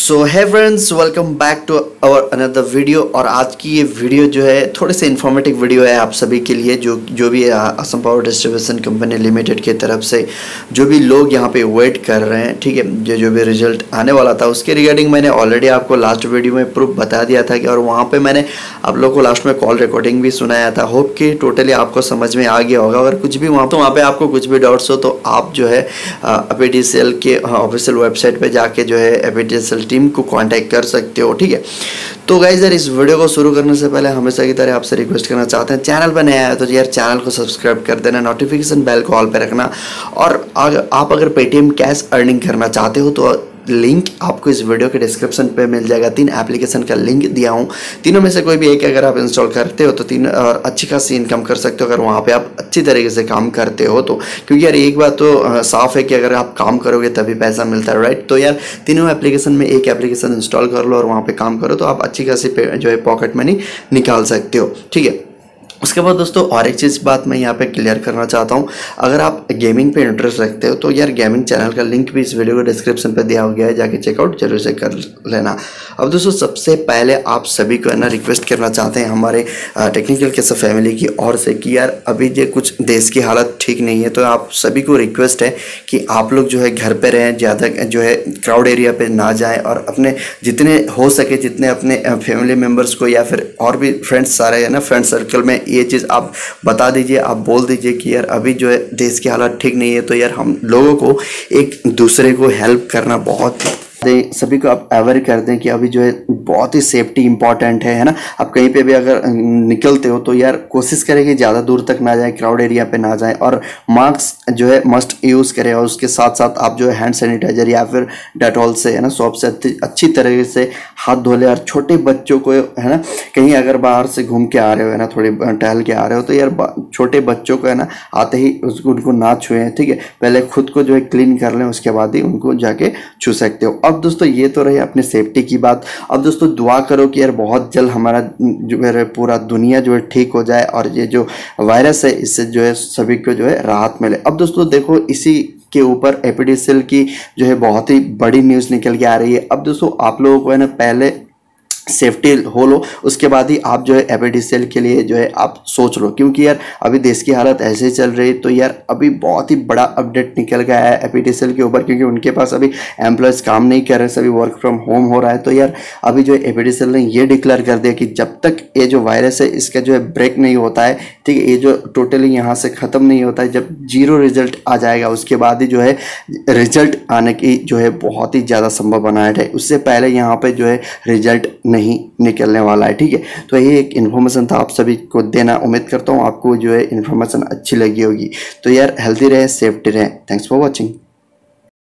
सो है friends, welcome back to our another video. और आज की ये वीडियो जो है थोड़े से इन्फॉर्मेटिव वीडियो है आप सभी के लिए, जो भी Assam power distribution company limited की तरफ से जो भी लोग यहाँ पे वेट कर रहे हैं, ठीक है, जो भी रिजल्ट आने वाला था उसके रिगार्डिंग मैंने ऑलरेडी आपको लास्ट वीडियो में प्रूफ बता दिया था कि, और वहाँ पर मैंने आप लोग को लास्ट में कॉल रिकॉर्डिंग भी सुनाया था। होप कि टोटली आपको समझ में आ गया होगा। अगर कुछ भी वहाँ पर आपको कुछ भी डाउट्स हो तो आप जो है APTCL के ऑफिशियल वेबसाइट पर जाके जो है APTCL टीम को कांटेक्ट कर सकते हो, ठीक है। तो गाइस यार, इस वीडियो को शुरू करने से पहले हमेशा की तरह आपसे रिक्वेस्ट करना चाहते हैं, चैनल पर नया है तो यार चैनल को सब्सक्राइब कर देना, नोटिफिकेशन बेल को ऑल पे रखना। और आप अगर पेटीएम कैश अर्निंग करना चाहते हो तो लिंक आपको इस वीडियो के डिस्क्रिप्शन पे मिल जाएगा। 3 एप्लीकेशन का लिंक दिया हूँ, तीनों में से कोई भी एक अगर आप इंस्टॉल करते हो तो 3 और अच्छी खासी इनकम कर सकते हो अगर वहाँ पे आप अच्छी तरीके से काम करते हो तो। क्योंकि यार एक बात तो साफ है कि अगर आप काम करोगे तभी पैसा मिलता है, राइट। तो यार तीनों एप्लीकेशन में एक एप्लीकेशन इंस्टॉल कर लो और वहाँ पर काम करो तो आप अच्छी खासी जो है पॉकेट मनी निकाल सकते हो, ठीक है। उसके बाद दोस्तों और एक चीज़ बात मैं यहाँ पे क्लियर करना चाहता हूँ, अगर आप गेमिंग पे इंटरेस्ट रखते हो तो यार गेमिंग चैनल का लिंक भी इस वीडियो को डिस्क्रिप्शन पे दिया गया है, जाके चेकआउट जरूर से कर लेना। अब दोस्तों सबसे पहले आप सभी को है ना रिक्वेस्ट करना चाहते हैं हमारे टेक्निकल कैसे फैमिली की ओर से कि यार अभी जो कुछ देश की हालत ठीक नहीं है, तो आप सभी को रिक्वेस्ट है कि आप लोग जो है घर पर रहें, ज़्यादा जो है क्राउड एरिया पर ना जाएँ और अपने जितने हो सके जितने अपने फैमिली मेम्बर्स को या फिर और भी फ्रेंड्स सारे है ना फ्रेंड सर्कल में ये चीज़ आप बता दीजिए, आप बोल दीजिए कि यार अभी जो है देश की हालत ठीक नहीं है। तो यार हम लोगों को एक दूसरे को हेल्प करना बहुत सभी को आप अवेयर कर दें कि अभी जो है बहुत ही सेफ्टी इंपॉर्टेंट है ना। आप कहीं पे भी अगर निकलते हो तो यार कोशिश करें कि ज़्यादा दूर तक ना जाए, क्राउड एरिया पे ना जाए, और मास्क जो है मस्ट यूज़ करें। और उसके साथ साथ आप जो है हैंड सैनिटाइजर या फिर डेटॉल से है ना सॉप से अच्छी तरीके से हाथ धो ले। और छोटे बच्चों को है ना कहीं अगर बाहर से घूम के आ रहे हो है ना, थोड़ी टहल के आ रहे हो तो यार छोटे बच्चों को है ना आते ही उनको ना छुएं, ठीक है। पहले खुद को जो है क्लीन कर लें, उसके बाद ही उनको जाके छू सकते हो। अब दोस्तों ये तो रही अपने सेफ्टी की बात। अब दोस्तों दुआ करो कि यार बहुत जल्द हमारा जो है पूरा दुनिया जो है ठीक हो जाए और ये जो वायरस है इससे जो है सभी को जो है राहत मिले। अब दोस्तों देखो, इसी के ऊपर APTCL की जो है बहुत ही बड़ी न्यूज़ निकल के आ रही है। अब दोस्तों आप लोगों को है ना पहले सेफ्टी हो लो, उसके बाद ही आप जो है APTCL के लिए जो है आप सोच लो। क्योंकि यार अभी देश की हालत ऐसे ही चल रही है, तो यार अभी बहुत ही बड़ा अपडेट निकल गया है APTCL के ऊपर, क्योंकि उनके पास अभी एम्प्लॉयज़ काम नहीं कर रहे, सभी वर्क फ्रॉम होम हो रहा है। तो यार अभी जो है APTCL ने ये डिक्लेयर कर दिया कि जब तक ये जो वायरस है इसका जो है ब्रेक नहीं होता है, ठीक है, ये जो टोटली यहाँ से ख़त्म नहीं होता है, जब 0 रिजल्ट आ जाएगा उसके बाद ही जो है रिजल्ट आने की जो है बहुत ही ज़्यादा संभावना है। उससे पहले यहाँ पर जो है रिजल्ट नहीं निकलने वाला है, ठीक है। तो ये एक इन्फॉर्मेशन था आप सभी को देना। उम्मीद करता हूँ आपको जो है इन्फॉर्मेशन अच्छी लगी होगी। तो यार हेल्दी रहे, सेफ्टी रहे। Thanks for watching.